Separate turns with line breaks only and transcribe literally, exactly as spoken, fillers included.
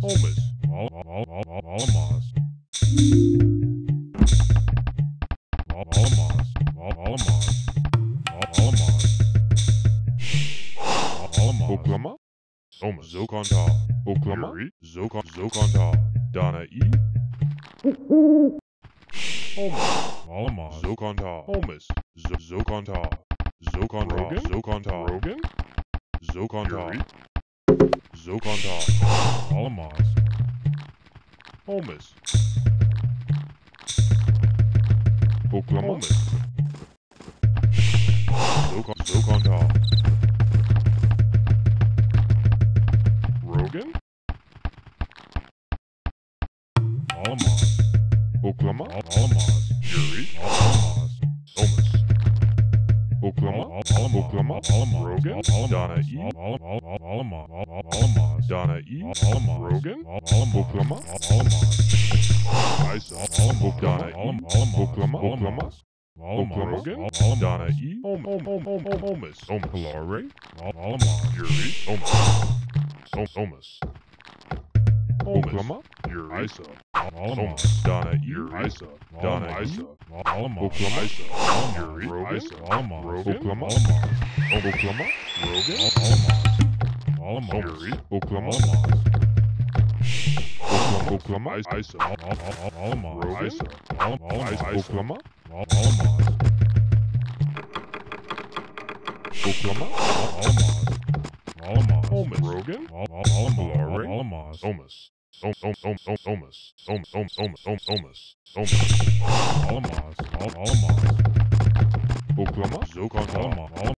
Almas. All all all all Almas. All Almas. All Almas. All Almas. All Almas. Oklama. Soma Zokonta. Oklama. Zokon Zokonta. Dana E. Almas. Almas. Zokonta. Almas. Zokonta. Zokonta. Zokonta. Rogan. Zokonta. Zokonta. Almas. Almas. Oklama. Zokon Zokonta. Rogan. Almas. Oklama. Almas. Yuri. Almas. Somas. Oklama. Oklama. Rogan. Dana E. Almas. Dana E. Rogan. Oklama. Almas. Isa. Dana E. Oklama. Oklama. Oklama. Dana E. Omas. Kalare. Yuri. Omas. Somas. Oklama. Yuri. Isa. Somas. Dana E. Isa. Dana Isa. Oklama. Isa. Yuri. Rogan. Oklama. Oklama. Rogan. Yuri. Oklama. Oklama. Isa. Rogan. Oklama. Oklama. Almas. Almas. Rogan. Almas. Somas. Som som som som somas. Som som som som somas. Somas. Almas. Almas.